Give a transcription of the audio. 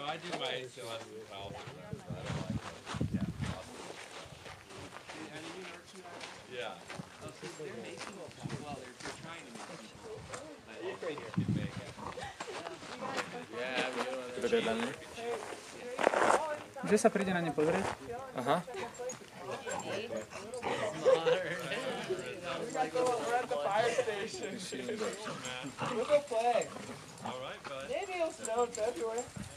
I do my lessons in college. Yeah. Oh, so they're making well, they're trying to make people. You're great here. Yeah, Že sa príde na ne pozrieť? Aha. We're at the fire station. We'll go play. All right, bud. Maybe it'll snow in February.